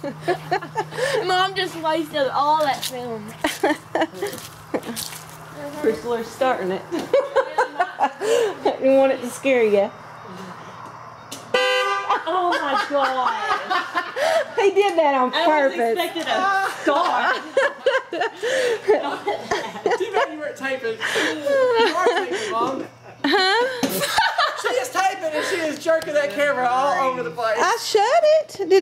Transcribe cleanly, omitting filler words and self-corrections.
Mom just wasted all that film. Crystal's starting it. You want it to scare you. Oh my god. He did that on purpose. I was expecting a star. Too bad you weren't typing. You are typing, Mom. Huh? She is typing and she is jerking that camera all over the place. I shut it.